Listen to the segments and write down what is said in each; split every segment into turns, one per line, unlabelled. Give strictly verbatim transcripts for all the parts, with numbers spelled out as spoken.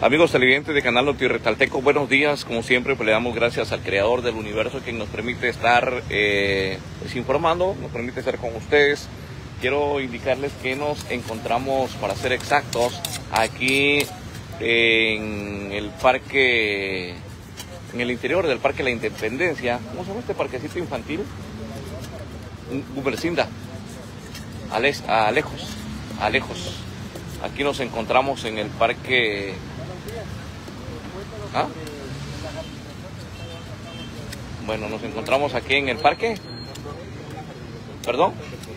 Amigos televidentes de Canal Notirretalteco, buenos días. Como siempre, pues le damos gracias al creador del universo que nos permite estar eh, pues, informando, nos permite estar con ustedes. Quiero indicarles que nos encontramos, para ser exactos, aquí en el parque, en el interior del Parque La Independencia. ¿Cómo se llama este parquecito infantil? Gumercinda, Alex, Alejos, Alejos. Aquí nos encontramos en el parque. ¿Ah? Bueno, nos encontramos aquí en el parque. ¿Perdón?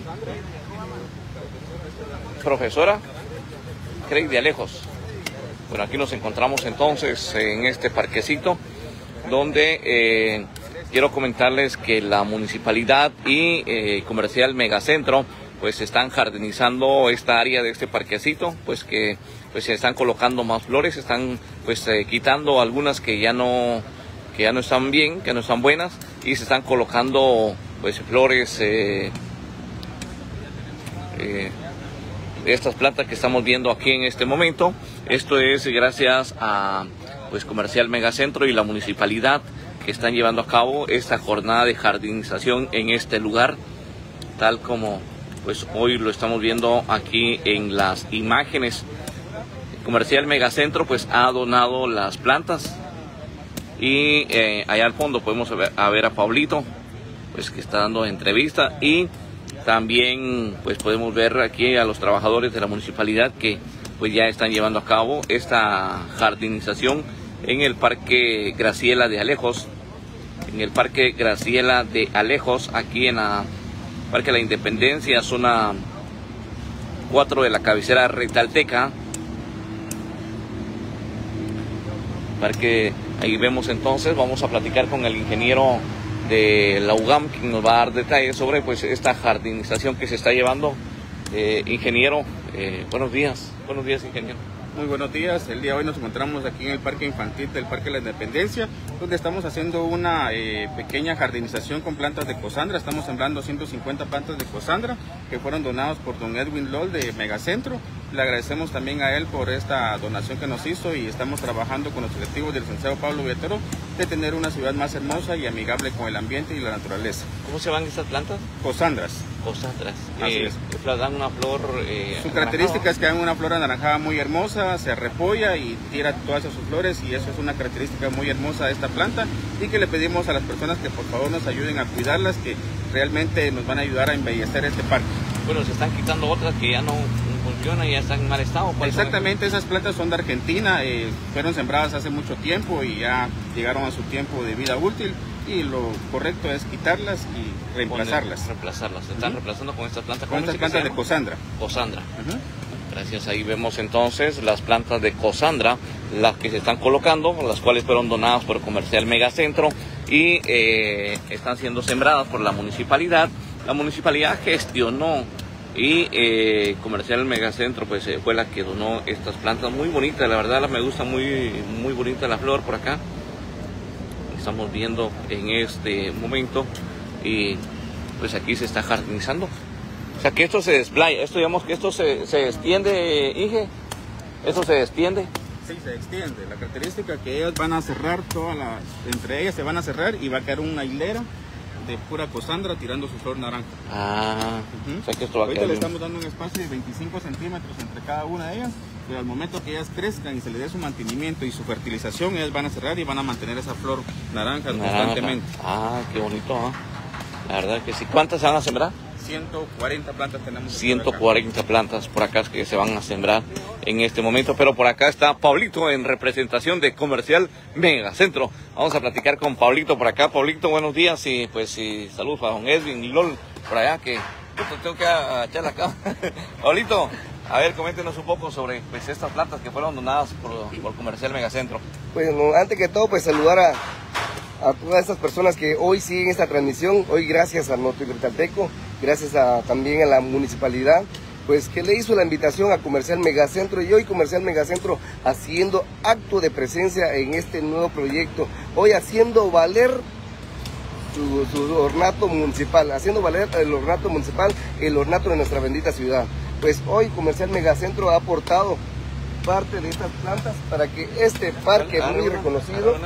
Profesora Craig de Alejos. Bueno, aquí nos encontramos entonces en este parquecito donde eh, quiero comentarles que la municipalidad y eh, Comercial Megacentro pues están jardinizando esta área de este parquecito, pues que pues se están colocando más flores, están pues eh, quitando algunas que ya no que ya no están bien, que no están buenas, y se están colocando pues flores eh, eh, de estas plantas que estamos viendo aquí en este momento. Esto es gracias a pues Comercial Megacentro y la municipalidad, que están llevando a cabo esta jornada de jardinización en este lugar, tal como pues hoy lo estamos viendo aquí en las imágenes. Comercial Megacentro pues ha donado las plantas, y eh, allá al fondo podemos ver a, ver a Pablito, pues que está dando entrevista, y también pues podemos ver aquí a los trabajadores de la municipalidad que pues ya están llevando a cabo esta jardinización en el Parque Graciela de Alejos, en el Parque Graciela de Alejos, aquí en la Parque La Independencia, zona cuatro de la cabecera retalteca. Parque, ahí vemos entonces, vamos a platicar con el ingeniero de la U G A M, que nos va a dar detalles sobre pues esta jardinización que se está llevando. Eh, ingeniero, eh, buenos días, buenos días ingeniero.
Muy buenos días. El día de hoy nos encontramos aquí en el Parque Infantil del Parque La Independencia, donde estamos haciendo una eh, pequeña jardinización con plantas de Cosandra. Estamos sembrando ciento cincuenta plantas de Cosandra que fueron donadas por don Edwin Lol de Megacentro. Le agradecemos también a él por esta donación que nos hizo, y estamos trabajando con los objetivos del licenciado Pablo Villatoro de tener una ciudad más hermosa y amigable con el ambiente y la naturaleza.
¿Cómo se van estas plantas?
Cosandras.
Cosandras.
Así
eh,
es.
Que dan una flor. Eh,
Su característica es que dan una flor anaranjada muy hermosa, se repolla y tira todas sus flores, y eso es una característica muy hermosa de esta planta, y que le pedimos a las personas que por favor nos ayuden a cuidarlas, que realmente nos van a ayudar a embellecer este parque.
Bueno, se están quitando otras que ya no funcionan y ya están en mal estado.
Exactamente, esas plantas son de Argentina, eh, fueron sembradas hace mucho tiempo y ya llegaron a su tiempo de vida útil, y lo correcto es quitarlas y reemplazarlas.
Poner, reemplazarlas, se están uh-huh. reemplazando con estas plantas.
Con estas plantas de Cosandra.
Cosandra. Uh-huh. Gracias, ahí vemos entonces las plantas de Cosandra, las que se están colocando, las cuales fueron donadas por Comercial Megacentro y eh, están siendo sembradas por la municipalidad. La municipalidad gestionó y eh, Comercial Megacentro pues eh, fue la que donó estas plantas muy bonitas. La verdad me gusta muy, muy bonita la flor por acá. Estamos viendo en este momento, y pues aquí se está jardinizando. O sea que esto se desplaya, esto digamos que esto se, se extiende, Inge, esto se extiende.
Sí, se extiende. La característica es que ellas van a cerrar todas las, entre ellas se van a cerrar y va a quedar una hilera de pura Cosandra tirando su flor naranja.
Ah, uh-huh. O sea que esto va a
Ahorita
quedar
le
bien.
estamos dando un espacio de veinticinco centímetros entre cada una de ellas, pero al momento que ellas crezcan y se les dé su mantenimiento y su fertilización, ellas van a cerrar y van a mantener esa flor naranja, naranja. constantemente.
Ah, qué bonito, ¿eh? La verdad que sí. ¿Cuántas se van a sembrar?
ciento cuarenta plantas tenemos.
ciento cuarenta plantas por acá que se van a sembrar en este momento, pero por acá está Pablito en representación de Comercial Megacentro. Vamos a platicar con Pablito por acá. Pablito, buenos días, y pues y saludos para don Edwin y Lol por allá, que yo tengo que echar la cama. Pablito, a ver, coméntenos un poco sobre pues estas plantas que fueron donadas por, por Comercial Megacentro.
Bueno, antes que todo, pues saludar a a todas estas personas que hoy siguen esta transmisión, hoy gracias a Notirretalteco, gracias a, también a la municipalidad, pues que le hizo la invitación a Comercial Megacentro, y hoy Comercial Megacentro haciendo acto de presencia en este nuevo proyecto, hoy haciendo valer su, su ornato municipal, haciendo valer el ornato municipal, el ornato de nuestra bendita ciudad. Pues hoy Comercial Megacentro ha aportado parte de estas plantas para que este parque muy reconocido,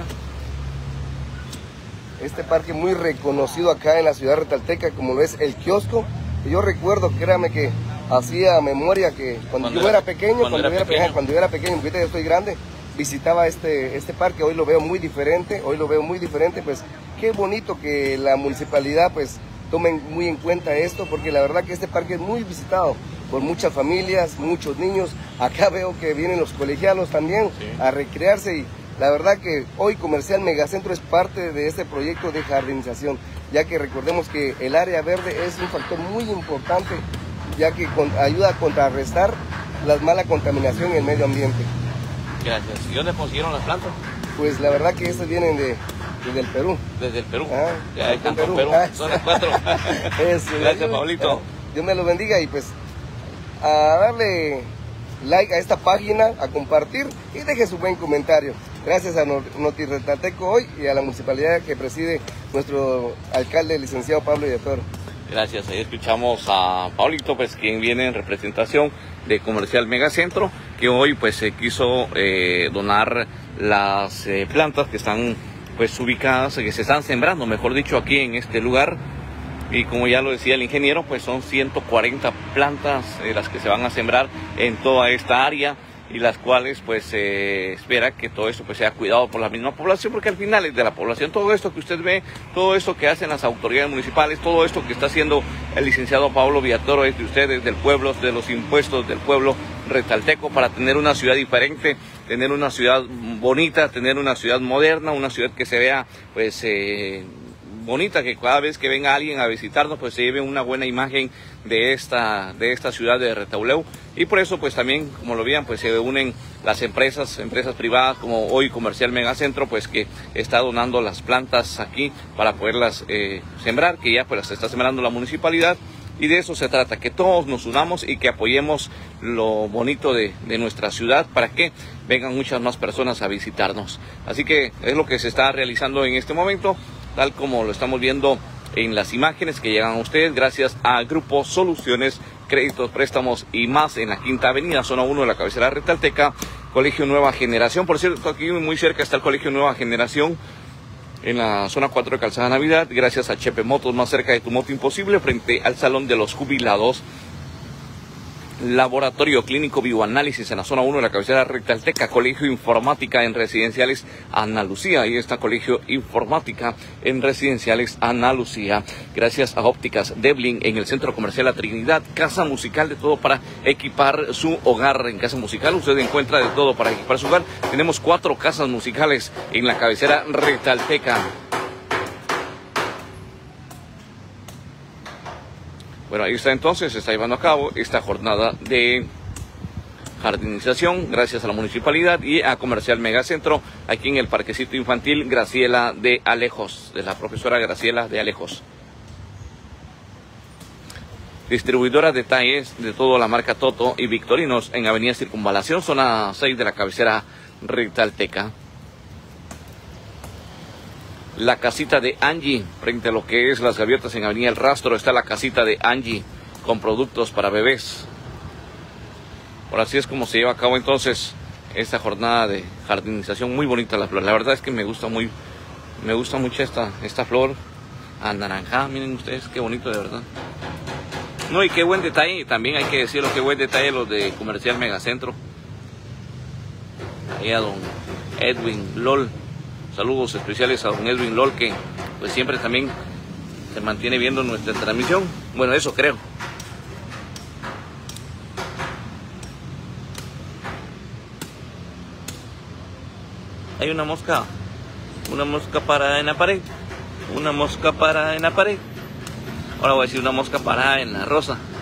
este parque muy reconocido acá en la ciudad retalteca, como lo es el kiosco. Yo recuerdo, créame que hacía memoria que cuando, cuando yo era pequeño, cuando, cuando, era, era pequeño. cuando yo era pequeño, porque ahorita ya estoy grande, visitaba este, este parque. Hoy lo veo muy diferente, hoy lo veo muy diferente, pues qué bonito que la municipalidad pues tomen muy en cuenta esto, porque la verdad que este parque es muy visitado por muchas familias, muchos niños. Acá veo que vienen los colegialos también sí. a recrearse, y la verdad que hoy Comercial Megacentro es parte de este proyecto de jardinización, ya que recordemos que el área verde es un factor muy importante, ya que con, ayuda a contrarrestar la mala contaminación en el medio ambiente.
Gracias. ¿Y dónde consiguieron las plantas?
Pues la verdad que estas vienen de, desde el Perú.
Desde el Perú.
Ah,
ya hay tanto Perú. Perú. Ah, son las cuatro.
Eso,
gracias, Pablito.
Dios me lo bendiga, y pues a darle like a esta página, a compartir y deje su buen comentario. Gracias a Noti Retalteco hoy y a la municipalidad que preside nuestro alcalde, el licenciado Pablo Villatoro.
Gracias, ahí escuchamos a Pablito, pues quien viene en representación de Comercial Megacentro, que hoy pues se quiso eh, donar las eh, plantas que están pues ubicadas, que se están sembrando, mejor dicho, aquí en este lugar. Y como ya lo decía el ingeniero, pues son ciento cuarenta plantas eh, las que se van a sembrar en toda esta área, y las cuales pues se eh, espera que todo esto pues sea cuidado por la misma población, porque al final es de la población. Todo esto que usted ve, todo esto que hacen las autoridades municipales, todo esto que está haciendo el licenciado Pablo Villatoro es de ustedes, del pueblo, de los impuestos del pueblo retalteco, para tener una ciudad diferente, tener una ciudad bonita, tener una ciudad moderna, una ciudad que se vea pues eh, bonita, que cada vez que venga alguien a visitarnos pues se lleve una buena imagen de esta de esta ciudad de Retauleu. Y por eso pues también, como lo vean, pues se unen las empresas, empresas privadas como hoy Comercial Megacentro, pues que está donando las plantas aquí para poderlas eh, sembrar, que ya pues las está sembrando la municipalidad. Y de eso se trata, que todos nos unamos y que apoyemos lo bonito de, de nuestra ciudad para que vengan muchas más personas a visitarnos. Así que es lo que se está realizando en este momento, tal como lo estamos viendo en las imágenes que llegan a ustedes, gracias a Grupo Soluciones, Créditos, Préstamos y más, en la Quinta Avenida, zona uno de la cabecera retalteca, Colegio Nueva Generación. Por cierto, aquí muy cerca está el Colegio Nueva Generación, en la zona cuatro de Calzada Navidad, gracias a Chepe Motos, más cerca de tu moto imposible, frente al Salón de los Jubilados. Laboratorio Clínico Bioanálisis en la zona uno de la cabecera retalteca, Colegio Informática en Residenciales Ana Lucía. Ahí está Colegio Informática en Residenciales Ana Lucía. Gracias a Ópticas Deblin en el Centro Comercial La Trinidad. Casa Musical, de todo para equipar su hogar. En Casa Musical usted encuentra de todo para equipar su hogar. Tenemos cuatro casas musicales en la cabecera retalteca. Bueno, ahí está entonces, se está llevando a cabo esta jornada de jardinización gracias a la municipalidad y a Comercial Megacentro, aquí en el Parquecito Infantil Graciela de Alejos, de la profesora Graciela de Alejos. Distribuidora de detalles de toda la marca Toto y Victorinos en Avenida Circunvalación, zona seis de la cabecera retalteca. La casita de Angie, frente a lo que es las gaviotas en Avenida El Rastro, está la casita de Angie con productos para bebés. Por así es como se lleva a cabo entonces esta jornada de jardinización. Muy bonita la flor, la verdad es que me gusta muy, me gusta mucho esta, esta flor anaranjada. Miren ustedes qué bonito, de verdad. No, y qué buen detalle, también hay que decirlo, qué buen detalle los de Comercial Megacentro. Ahí a don Edwin Lol. Saludos especiales a don Edwin Lol, que pues siempre también se mantiene viendo nuestra transmisión. Bueno, eso creo. Hay una mosca, una mosca parada en la pared, una mosca parada en la pared. Ahora voy a decir una mosca parada en la rosa.